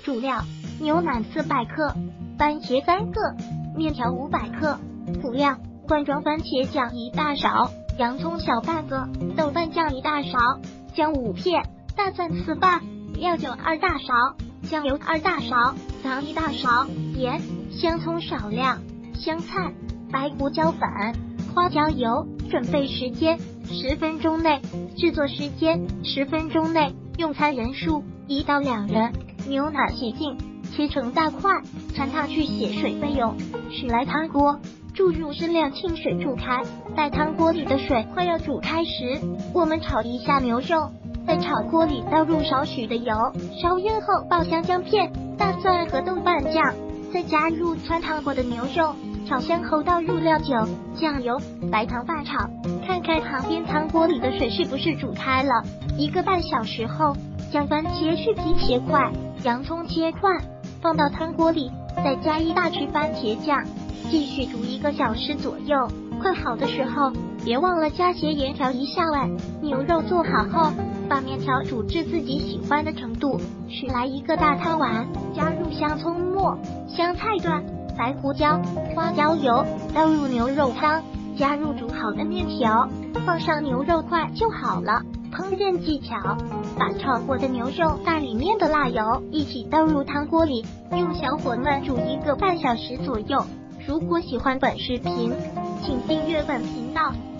主料：牛奶400克，番茄3个，面条500克。辅料：罐装番茄酱1大勺，洋葱小半个，豆瓣酱1大勺，姜5片，大蒜4瓣，料酒2大勺，酱油2大勺，糖1大勺，盐，香葱少量，香菜，白胡椒粉，花椒油。准备时间10分钟内，制作时间10分钟内，用餐人数1到2人。牛奶洗净，切成大块，掺烫去血水备用。取来汤锅，注入适量清水煮开。待汤锅里的水快要煮开时，我们炒一下牛肉，在炒锅里倒入少许的油，烧热后爆香姜片、大蒜和豆瓣酱，再加入汆烫过的牛肉，炒香后倒入料酒、酱油、白糖拌炒，看看旁边汤锅里的水是不是煮开了。1个半小时后，将番茄去皮切块，洋葱切块，放到汤锅里，再加1大匙番茄酱，继续煮1个小时左右。快好的时候，别忘了加些盐调一下哦。牛肉做好后，把面条煮至自己喜欢的程度，取来1个大汤碗，加入香葱末、香菜段、白胡椒、花椒油，倒入牛肉汤，加入煮好的面条，放上牛肉块就好了。烹饪技巧：把炒过的牛肉带里面的辣油一起倒入汤锅里，用小火焖煮1个半小时左右。如果喜欢本视频，请订阅本频道。